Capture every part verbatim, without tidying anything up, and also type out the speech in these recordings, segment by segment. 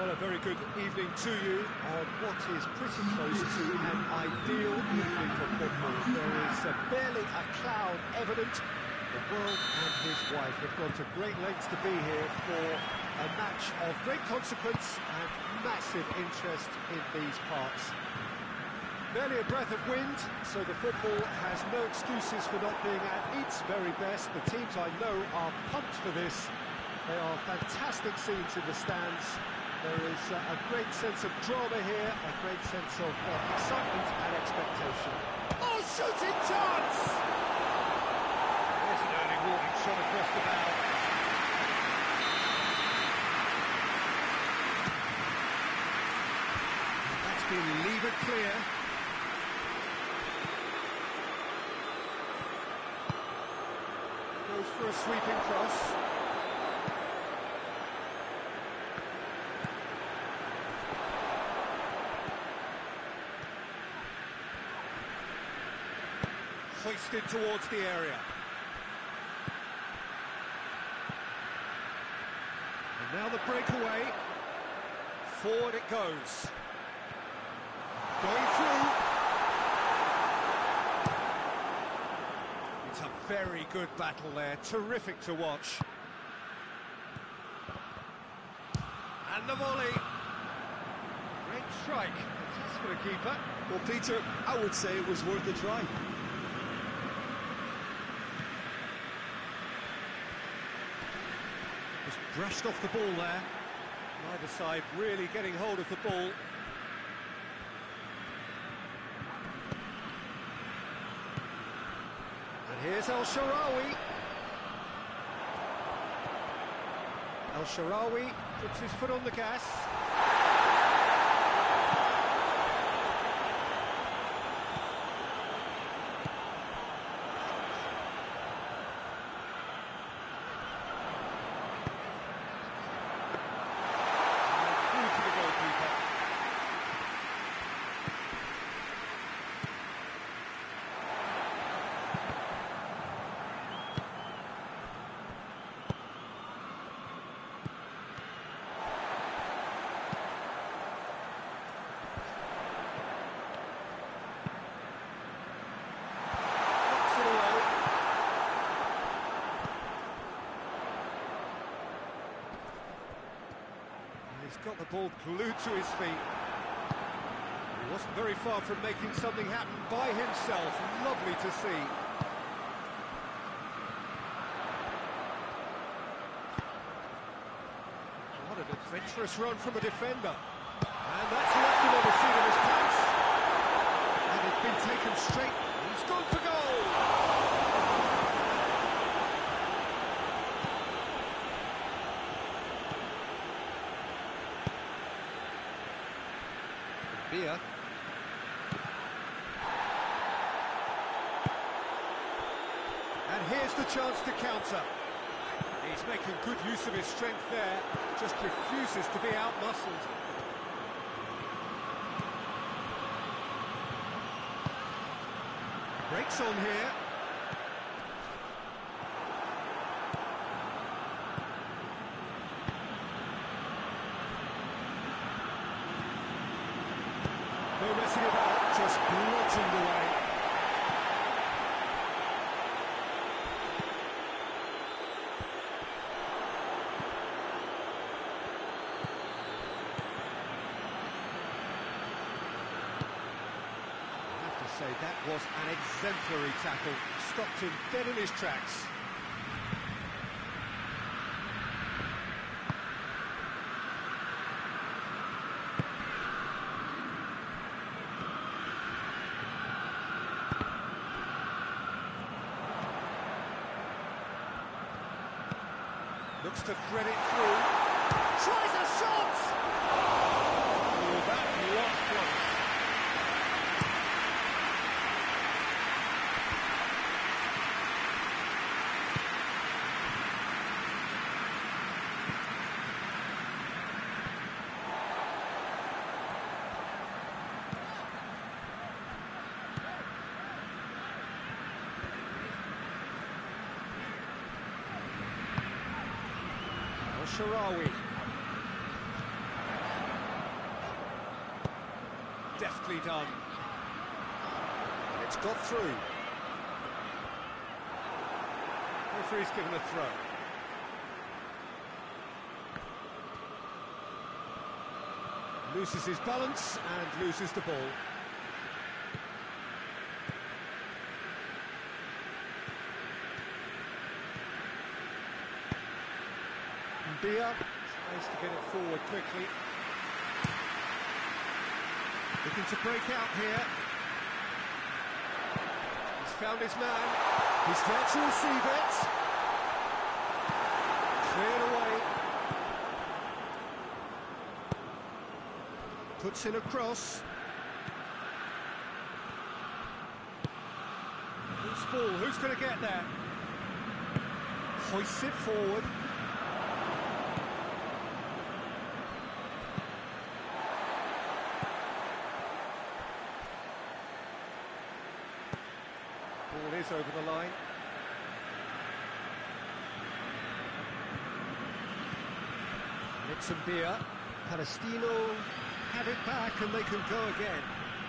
Well, a very good evening to you on what is pretty close to an ideal evening for football. There is uh, barely a cloud evident. The world and his wife have gone to great lengths to be here for a match of great consequence and massive interest in these parts. Barely a breath of wind, so the football has no excuses for not being at its very best. The teams I know are pumped for this. They are fantastic scenes in the stands. There is uh, a great sense of drama here, a great sense of uh, excitement and expectation. Oh, shooting chance! There's an early warning shot across the bow. That's been levered clear. Goes for a sweeping cross. Hoisted towards the area. And now the breakaway. Forward it goes. Going through. It's a very good battle there. Terrific to watch. And the volley. Great strike. That's for the keeper. Well, Peter, I would say it was worth a try. Just brushed off the ball there. Neither side really getting hold of the ball. And here's El Shaarawy. El Shaarawy puts his foot on the gas. He's got the ball glued to his feet. He wasn't very far from making something happen by himself. Lovely to see. What an adventurous run from a defender. And that's left him on the seat of his pants. And it's been taken straight. He's gone for goal. Villa. And here's the chance to counter. He's making good use of his strength there, just refuses to be outmuscled. Breaks on here. No messing about, just bludgeoned away. I have to say, that was an exemplary tackle. Stopped him dead in his tracks. Looks to thread it through. Tries a shot! Oh, that was close. El Shaarawy. nicely done. And it's got through. Referee's given a throw. Loses his balance and loses the ball. Mbia tries to get it forward quickly. Looking to break out here. He's found his man. He's there to receive it. Cleared away. Puts in a cross. Loose ball, who's going to get there? Hoists it forward. Ball is over the line. And it's Mbia. Palestino have it back and they can go again.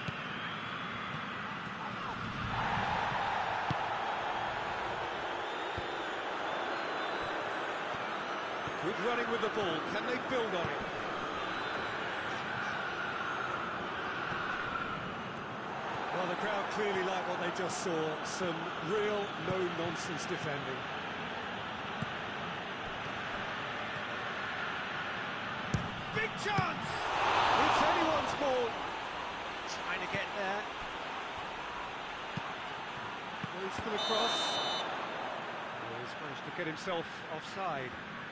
Good running with the ball. Can they build on it? Well, the crowd clearly like what they just saw. Some real no-nonsense defending. Big chance! It's anyone's ball. Trying to get there. Goes for the cross. Oh, he's managed to get himself offside.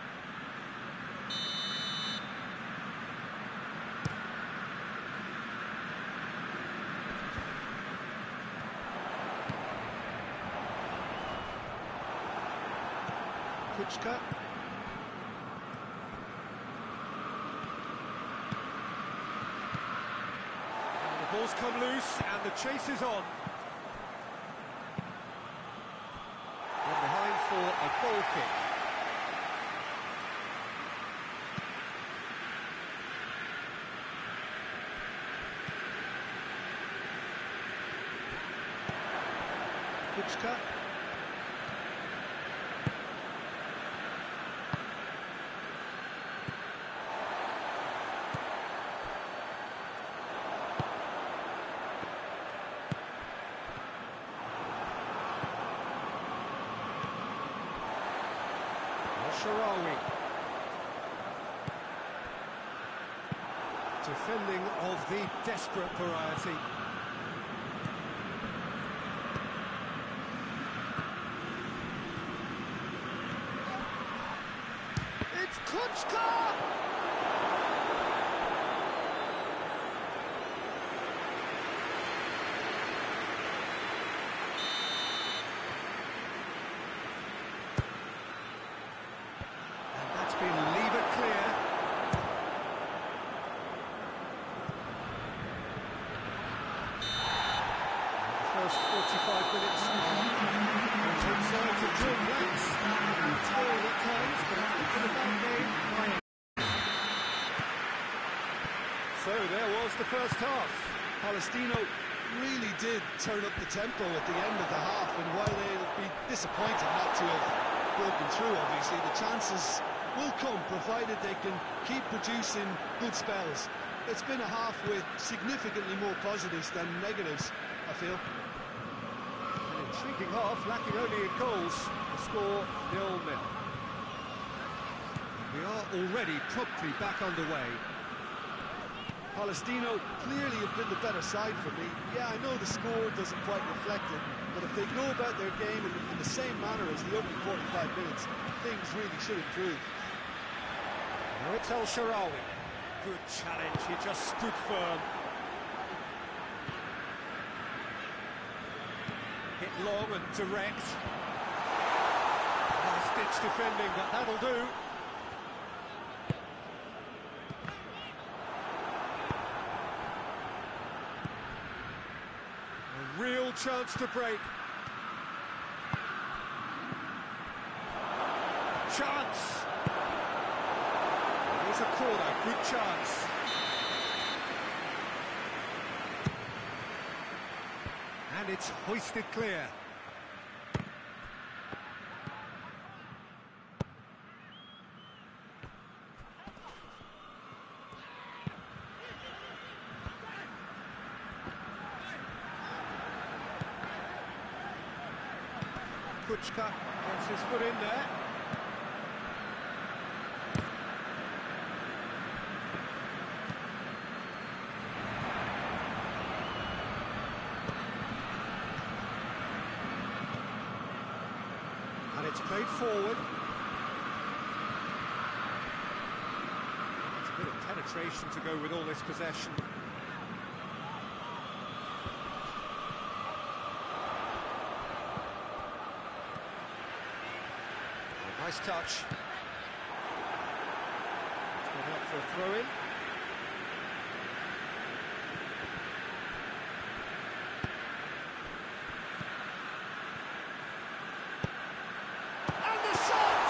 Kuchka. The ball's come loose and the chase is on. And behind for a goal kick. Kuchka. Sharawi. Defending of the desperate variety. It's Kuchka! Leave it clear. The first forty-five minutes. Both sides have drawn blanks. Tiring at times, but it's been a bad game. So there was the first half. Palestino really did turn up the tempo at the end of the half, and while they'll be disappointed not to have broken through, obviously, the chances will come, provided they can keep producing good spells. It's been a half with significantly more positives than negatives, I feel. An intriguing half, lacking only in goals. The score nil nil. We are already promptly back underway. Palestino clearly have been the better side for me. Yeah, I know the score doesn't quite reflect it, but if they go about their game in, in the same manner as the opening forty-five minutes, things really should improve. Now it's El Sharawi. Good challenge, he just stood firm. Hit long and direct. Last-ditch defending, but that'll do. A real chance to break. Chance! Here's a corner, good chance. it's hoisted clear. Kuchka gets his foot in there. And it's played forward. It's a bit of penetration to go with all this possession. Nice touch. It's gone out for a throw-in. And the shot!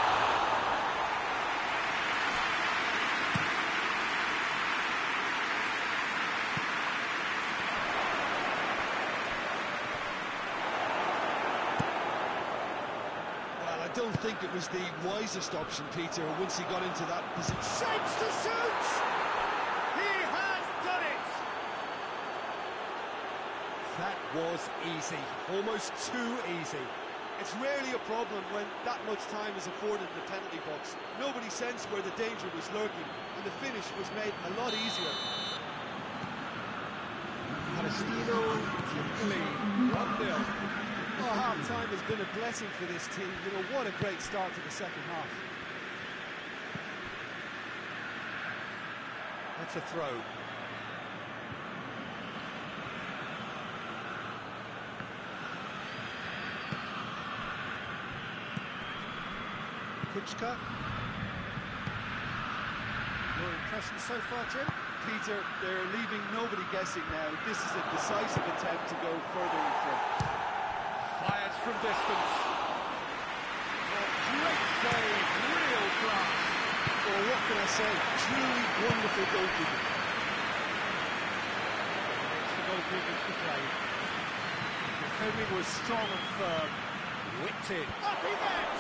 Well, I don't think it was the wisest option, Peter, once he got into that position. Shapes to shoot! He has done it! That was easy, almost too easy. It's rarely a problem when that much time is afforded in the penalty box. Nobody sensed where the danger was lurking, and the finish was made a lot easier. Palestino to lead, one nil. Oh, half-time has been a blessing for this team. You know, what a great start to the second half. That's a throw. Kuchka. Your impression so far, Jim? Peter, they're leaving nobody guessing now. This is a decisive attempt to go further in front. Fires from distance. Oh, great save, real class. Well, what can I say? Truly wonderful goalkeeping. It's the goalkeepers to play. Defending was strong and firm. Whipped in. Up he gets!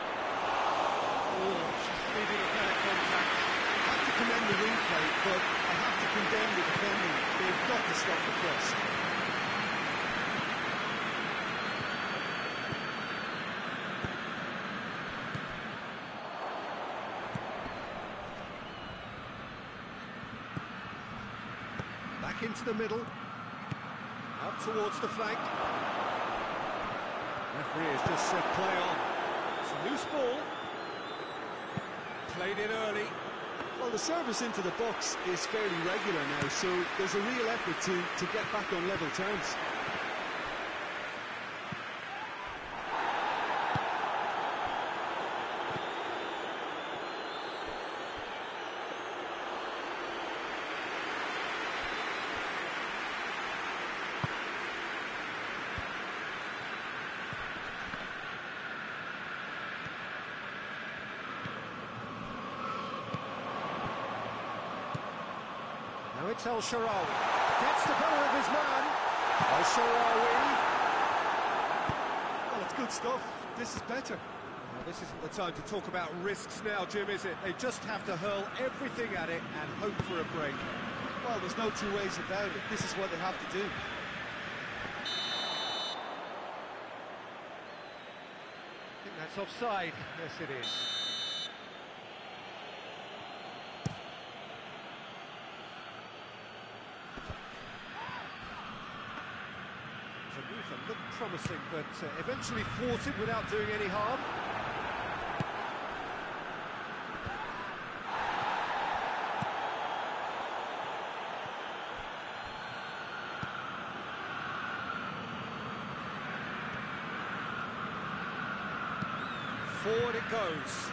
Oh, just needed a better contact. I have to commend the replay, but I have to condemn the defending. They've got to stop the press. Back into the middle. Up towards the flank. Referee has just said play on. It's a loose ball. Played in early. Well, the service into the box is fairly regular now, so there's a real effort to, to get back on level terms. Now it's El Shaarawy. Gets the better of his man. El Shaarawy. Well, it's good stuff. This is better. Well, this isn't the time to talk about risks now, Jim, is it? They just have to hurl everything at it and hope for a break. Well, there's no two ways about it. This is what they have to do. I think that's offside. Yes, it is. Manoeuvre looked promising, but uh, eventually thwarted without doing any harm. Forward it goes.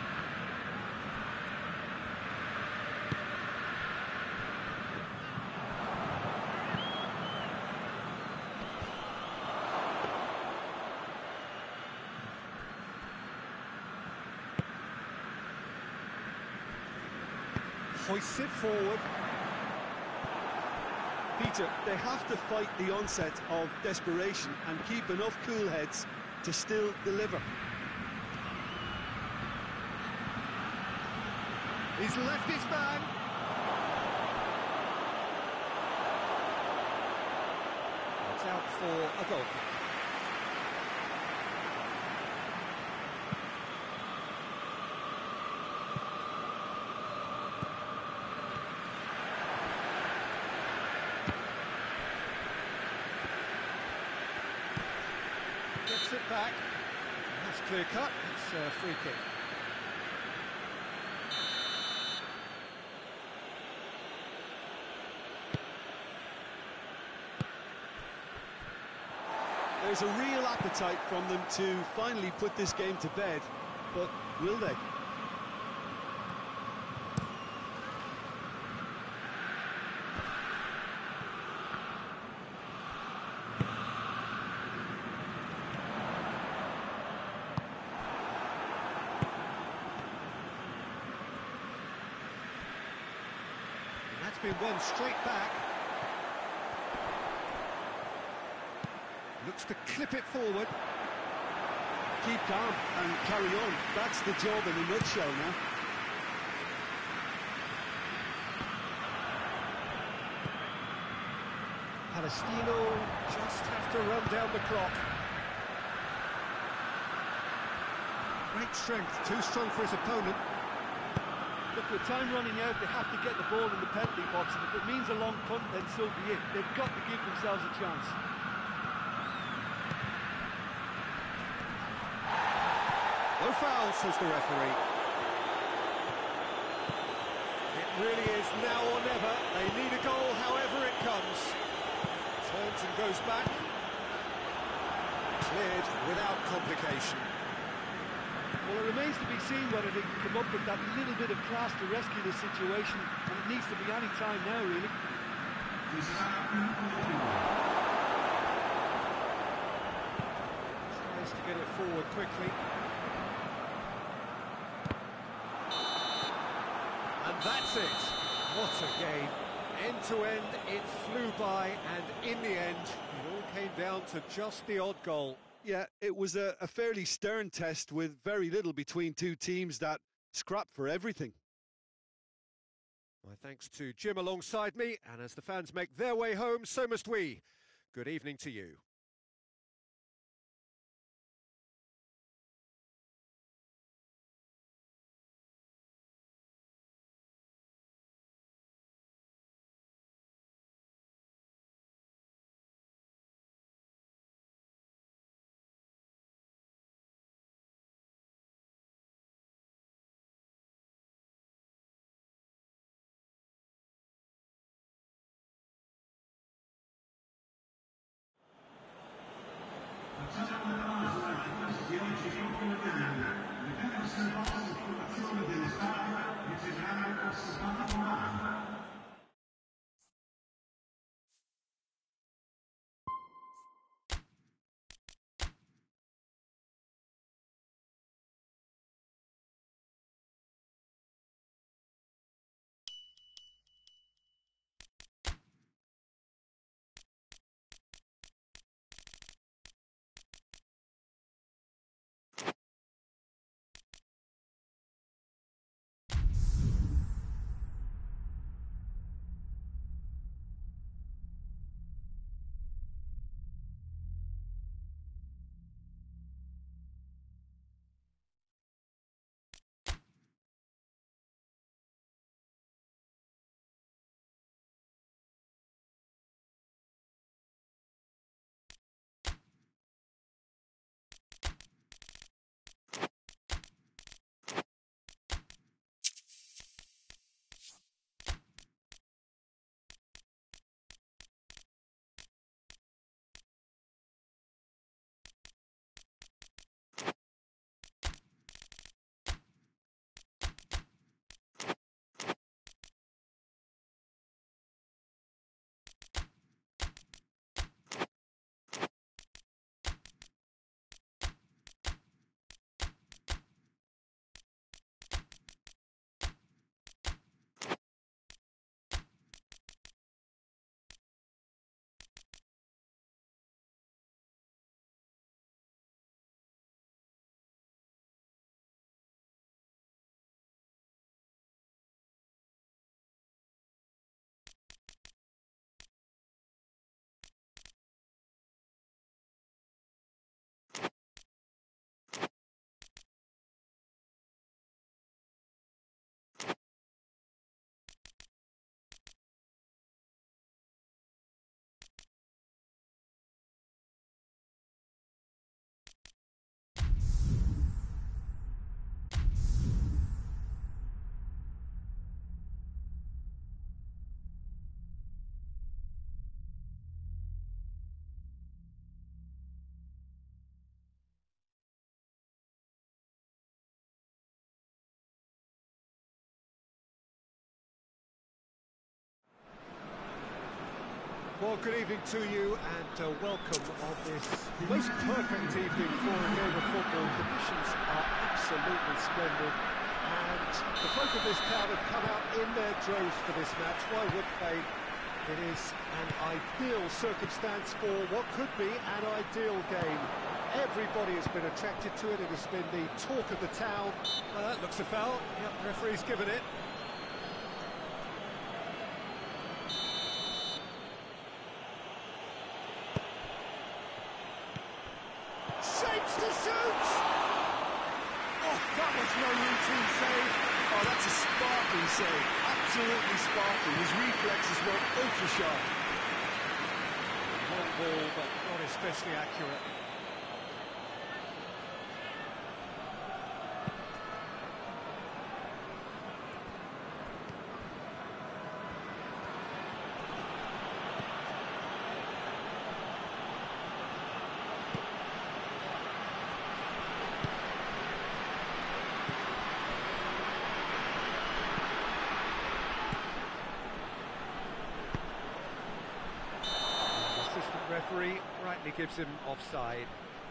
Hoists it forward. Peter, they have to fight the onset of desperation and keep enough cool heads to still deliver. He's left his man. It's out for a goal. Gets it back. That's clear cut. It's a free kick. There's a real appetite from them to finally put this game to bed, but will they? And that's been won straight back. Looks to clip it forward. Keep calm and carry on. That's the job in a nutshell now. Palestino just have to run down the clock. Great strength, too strong for his opponent. Look, with time running out, they have to get the ball in the penalty box, and if it means a long punt, then so be it. They've got to give themselves a chance. No foul, says the referee. It really is now or never. They need a goal, however it comes. Turns and goes back. Cleared without complication. Well, it remains to be seen whether they can come up with that little bit of class to rescue the situation, and it needs to be any time now, really. Tries to get it forward quickly. And that's it. What a game. End to end, it flew by, and in the end, it all came down to just the odd goal. Yeah, it was a, a fairly stern test with very little between two teams that scrap for everything. My thanks to Jim alongside me, and as the fans make their way home, so must we. Good evening to you. Well, good evening to you and uh, welcome on this most perfect evening for a game of football. Conditions are absolutely splendid and the folk of this town have come out in their droves for this match. Why would they? It is an ideal circumstance for what could be an ideal game. Everybody has been attracted to it. It has been the talk of the town. Uh, that looks a foul. Yep, the referee's given it. Shapes to shoot! Oh, that was no routine save. Oh, that's a sparkling save. Absolutely sparkling. His reflexes were ultra sharp. Long ball, but not especially accurate. Referee rightly gives him offside.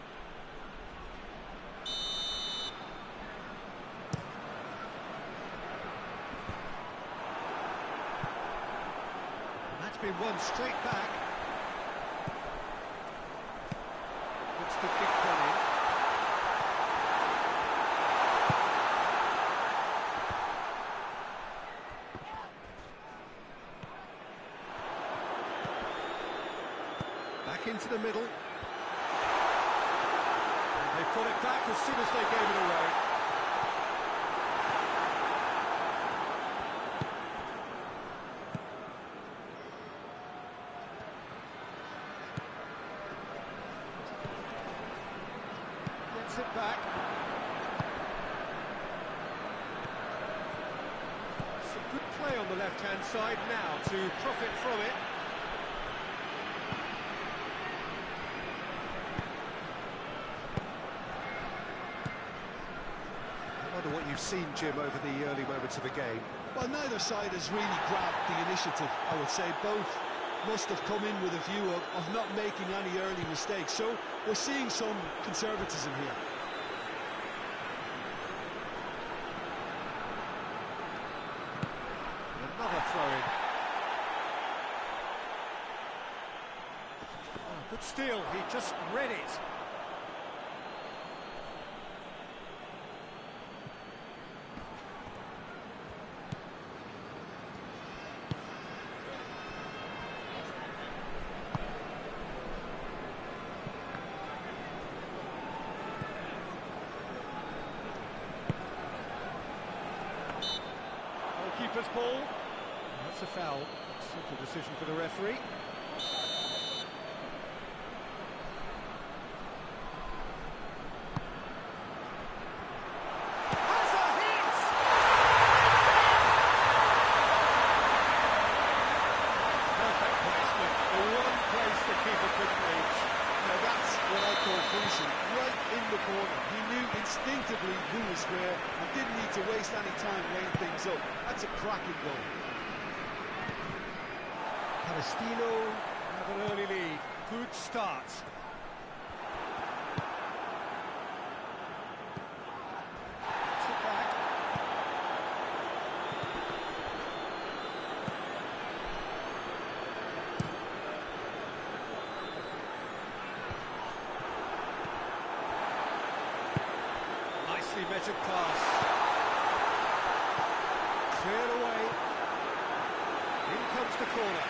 That's been won straight back. Looks to kick one in. Back into the middle. And they've got it back as soon as they gave it away. Gets it back. Some good play on the left-hand side now to profit from it. What you've seen, Jim, over the early moments of the game. Well, neither side has really grabbed the initiative, I would say. Both must have come in with a view of, of not making any early mistakes. So we're seeing some conservatism here. Another throw-in. Oh, good steal, he just read it. Keeper's ball. That's a foul. Simple decision for the referee. Has a hit! Perfect placement. The one place the keeper couldn't reach. Now that's what I call finishing. Right in the corner. He knew instinctively who was where and didn't need to waste any time weighing things up. That's a cracking goal. Palestino have an early lead. Good start. Gets it back. Nicely measured pass. Cleared away. In comes the corner.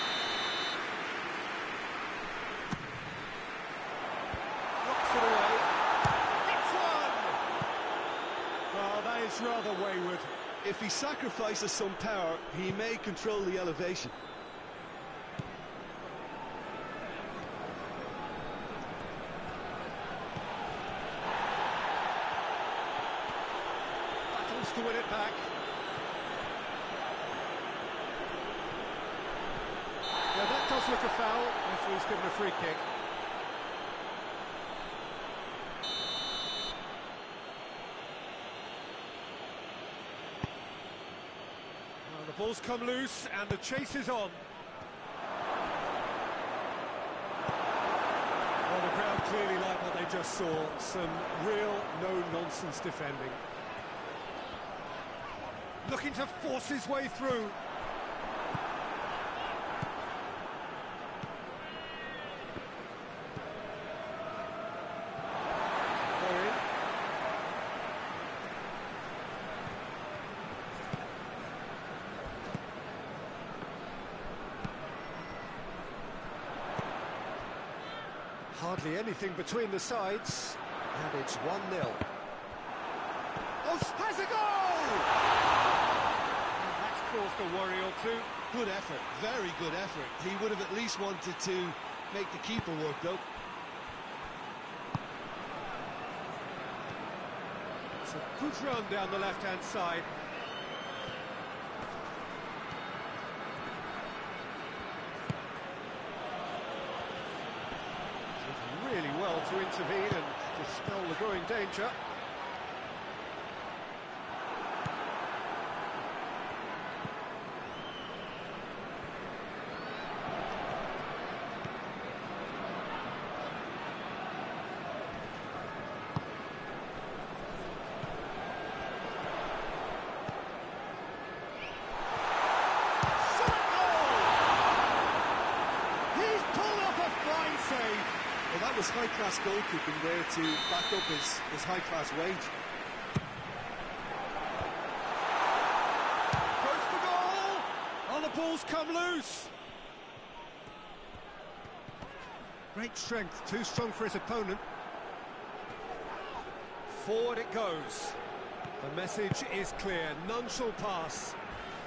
Knocks it away. It's one! Well, that is rather wayward. If he sacrifices some power, he may control the elevation. Battles to win it back. Yeah, that does look a foul. Referee's given a free kick. Well, the ball's come loose and the chase is on. clearly like what they just saw. Some real no-nonsense defending. Looking to force his way through. Hardly anything between the sides, and it's one nil. Oh, has a goal! And that's caused a worry or two. Good effort, very good effort. He would have at least wanted to make the keeper work, though. It's a good run down the left-hand side. Really well to intervene and dispel the growing danger. Well, that was high-class goalkeeping there to back up his, his high-class wage. Goes for goal! Oh, the ball's come loose! Great strength, too strong for his opponent. Forward it goes. The message is clear, none shall pass.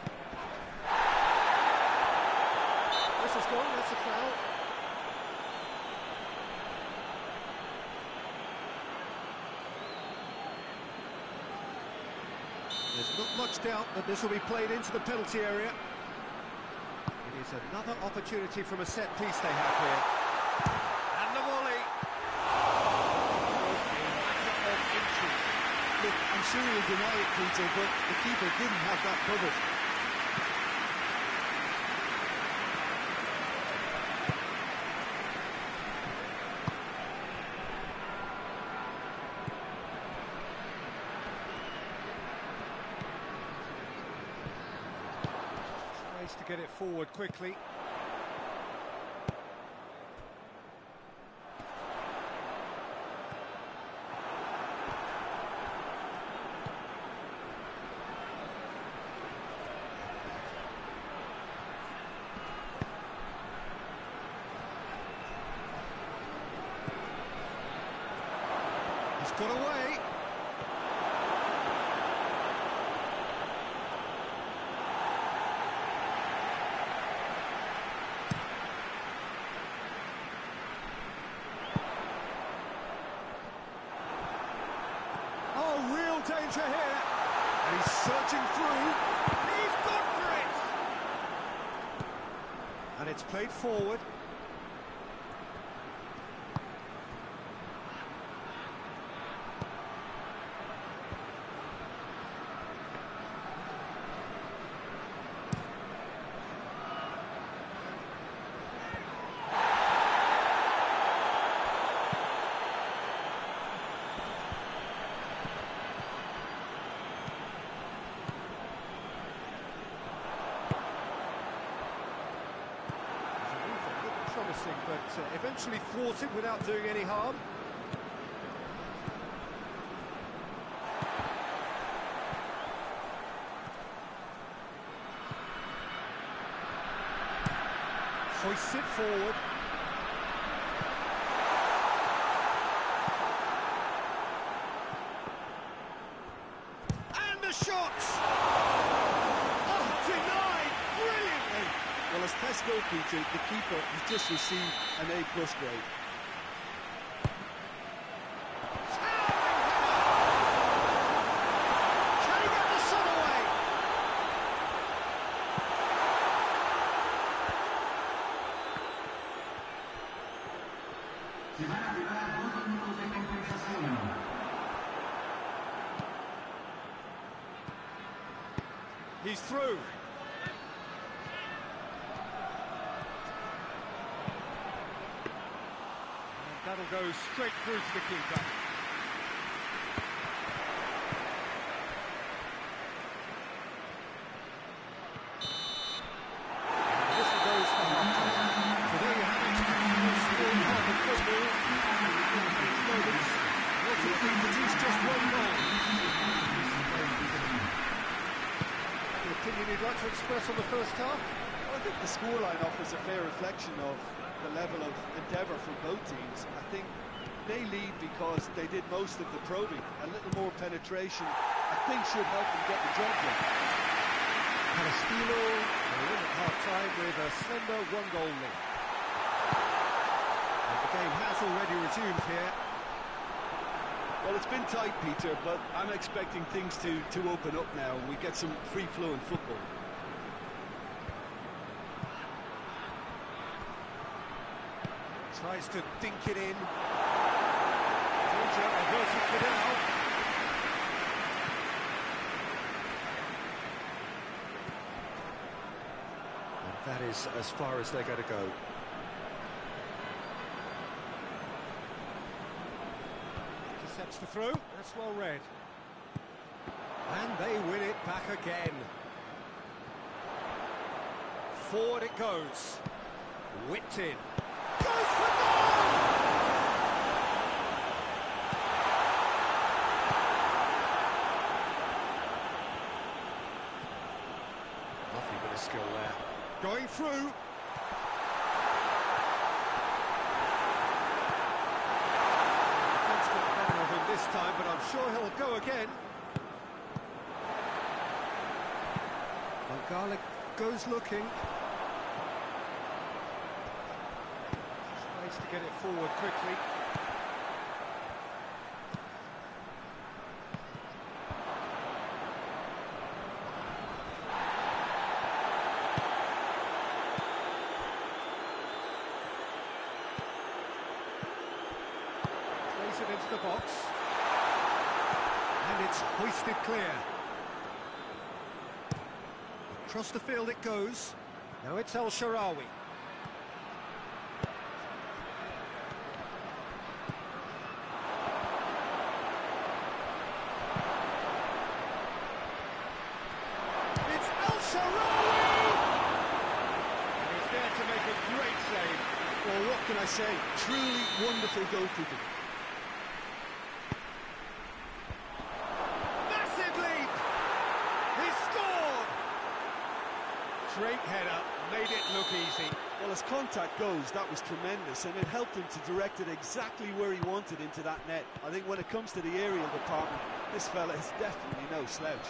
This is gone, that's a foul. There's not much doubt that this will be played into the penalty area. It is another opportunity from a set piece they have here. And the volley. Of inches. Look, I'm sure he'll deny it, Peter, but the keeper didn't have that covered. To get it forward quickly. He's got away. Danger here, and he's searching through. He's gone for it, and it's played forward. Promising, but uh, eventually thwarted without doing any harm. Hoists it forward. And the shot! Oh, denied! Brilliantly! Well, as test goalkeeper, the keeper has just received an A plus grade. Can he get the shot away? He's through. That'll goes straight through to the keeper. Whistle goes for half-time. So there you have it. It's still half of football. These moments ultimately produce just one goal. Any opinion you'd like to express on the first half? Well, I think the scoreline offers a fair reflection of the level of endeavour from both teams. I think they lead because they did most of the probing. A little more penetration, I think, should help them get the job done. Palestino are in at half-time with a slender one-goal lead. And the game has already resumed here. Well, it's been tight, Peter, but I'm expecting things to, to open up now and we get some free-flowing football. Tries to dink it in. Georgia averted for now. And that is as far as they're going to go. Intercepts the throw. That's well read. And they win it back again. Forward it goes. Whipped in. Goes for goal! Lovely bit of skill there. Going through. Defence got the better of him this time, but I'm sure he'll go again. Garlic goes looking. Tries to get it forward quickly. Plays it into the box. And it's hoisted clear. Across the field it goes. Now it's El Shaarawy. It's El Shaarawy! And he's there to make a great save. Well, what can I say? Truly wonderful goalkeeping. Massive leap! He scored! Great header, made it look easy. Well, as contact goes, that was tremendous, and it helped him to direct it exactly where he wanted into that net. I think when it comes to the aerial department, this fella is definitely no slouch.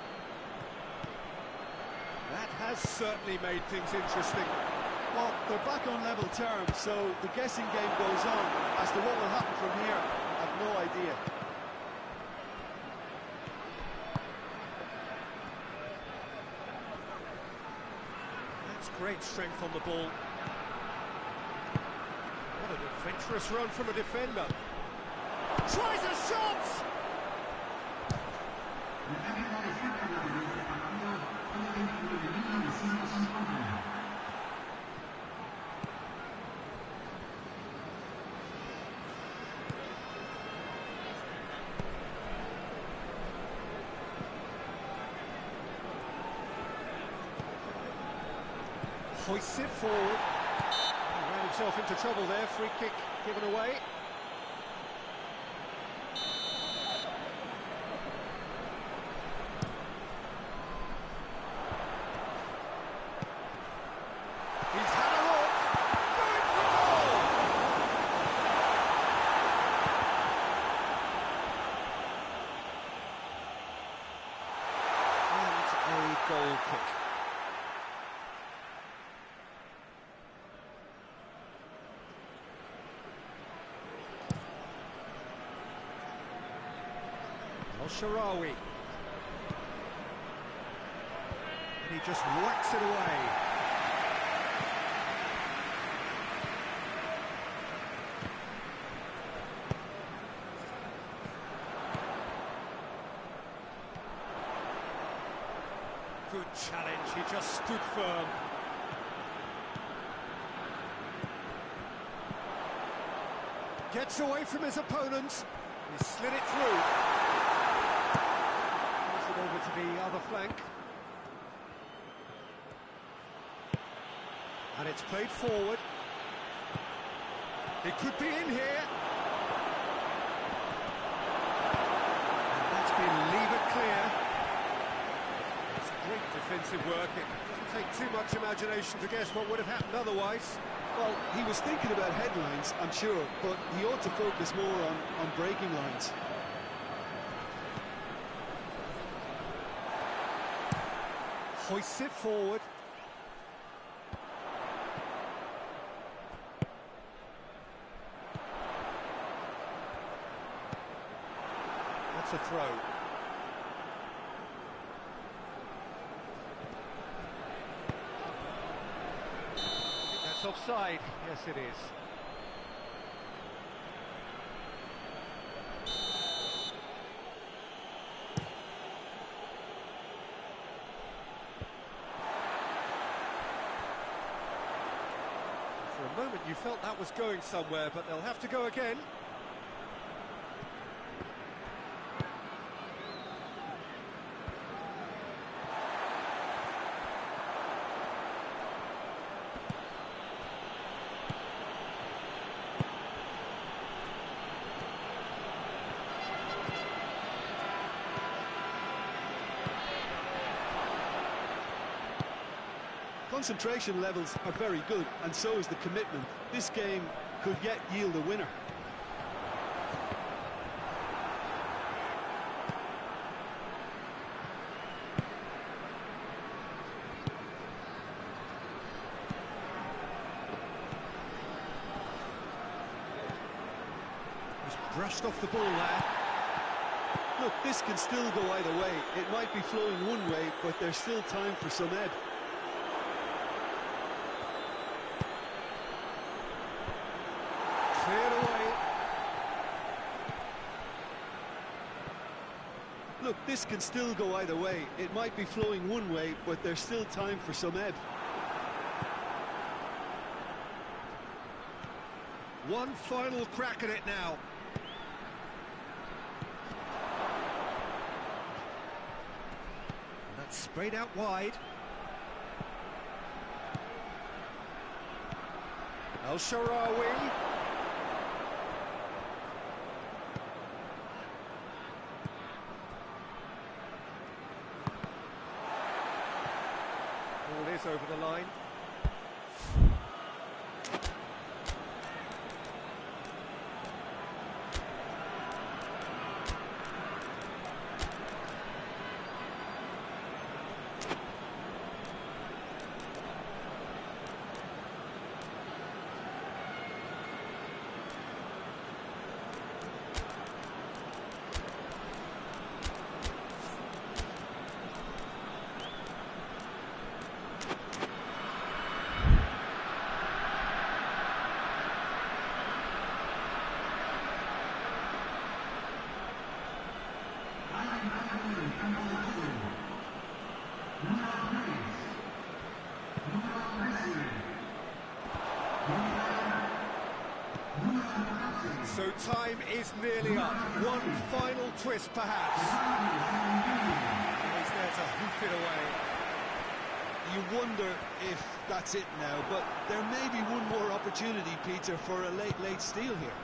That has certainly made things interesting. Well, they're back on level terms, so the guessing game goes on. As to what will happen from here, I have no idea. Great strength on the ball. What an adventurous run from a defender. Tries a shot! Hoists it forward. He ran himself into trouble there. Free kick given away. He's had a look. Going for goal! And a goal kick. El Shaarawy. And he just whacks it away. Good challenge, he just stood firm. Gets away from his opponents. He slid it through. Moves it over to the other flank. And it's played forward. It could be in here. And that's been levered clear. It's great defensive work. It doesn't take too much imagination to guess what would have happened otherwise. Well, he was thinking about headlines, I'm sure, but he ought to focus more on, on breaking lines. Hoists it forward. That's a throw. That's offside. Yes, it is. For a moment you felt that was going somewhere, but they'll have to go again. Concentration levels are very good, and so is the commitment. This game could yet yield a winner. He's brushed off the ball there. Look, this can still go either way. It might be flowing one way, but there's still time for some ebb. Cleared away. Look, this can still go either way. It might be flowing one way, but there's still time for some ebb. One final crack at it now. And that's sprayed out wide. El Shaarawy. Ball is over the line. So time is nearly up. One final twist, perhaps. He's there to hoof it away. You wonder if that's it now, but there may be one more opportunity, Peter, for a late, late steal here.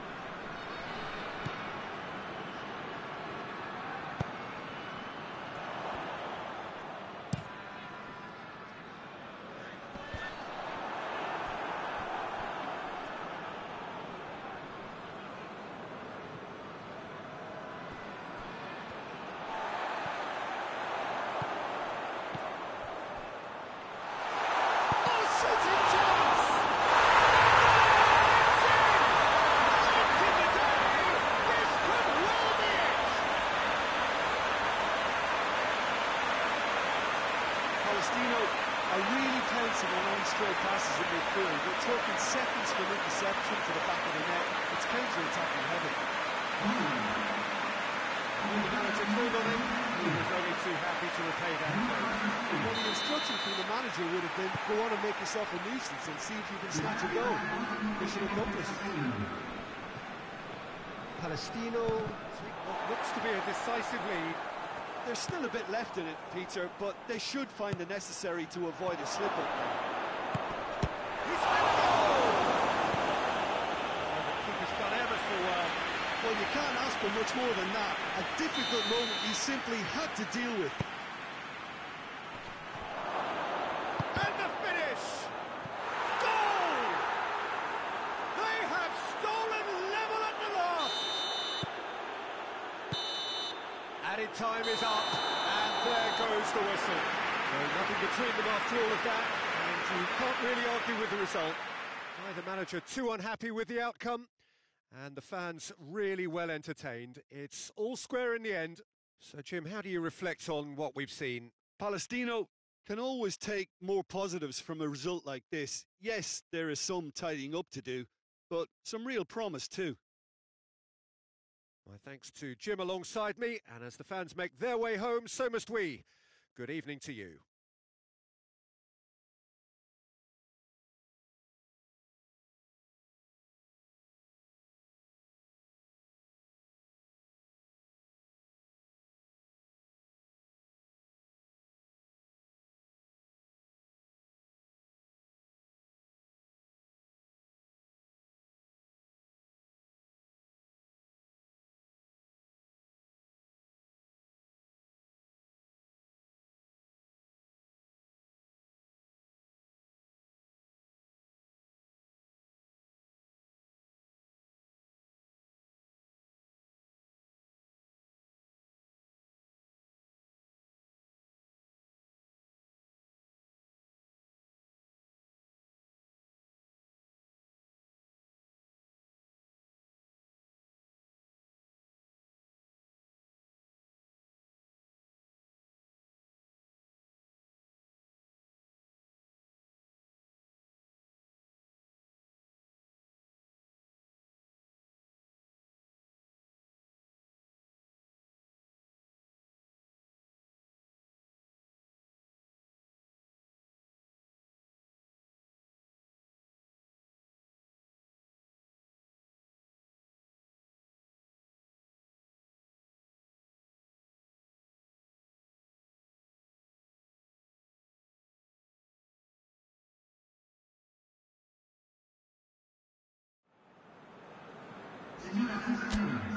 Palestino are really pouncing on any stray passes in midfield. We're talking seconds from interception to the back of the net. It's counter-attacking heaven. The manager called on him. He was only too happy to repay that favour. Well, the instruction from the manager would have been, go on and make yourself a nuisance and see if you can snatch a goal. Mission accomplished. Palestino take what looks to be a decisive lead. There's still a bit left in it, Peter, but they should find the necessary to avoid a slip-up now. He's made a goal! Oh, the keeper's done ever so well. Well, you can't ask for much more than that. A difficult moment he simply had to deal with. And the finish! Goal! They have stolen level at the last! Added time is up, and there goes the whistle. So nothing between them after all of that, and you can't really argue with the result. Neither manager too unhappy with the outcome, and the fans really well entertained. It's all square in the end. So, Jim, how do you reflect on what we've seen? Palestino can always take more positives from a result like this. Yes, there is some tidying up to do, but some real promise too. My thanks to Jim alongside me, and as the fans make their way home, so must we. Good evening to you. Señoras y señores,